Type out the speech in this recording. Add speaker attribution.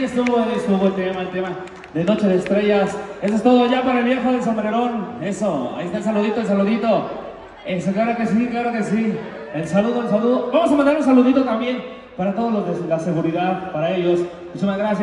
Speaker 1: que estuvo el tema de Noche de Estrellas. Eso es todo ya para el viejo del sombrerón. Eso, ahí está el saludito, el saludito. Eso, claro que sí, claro que sí. El saludo, el saludo. Vamos a mandar un saludito también para todos los de la seguridad, para ellos. Muchísimas gracias.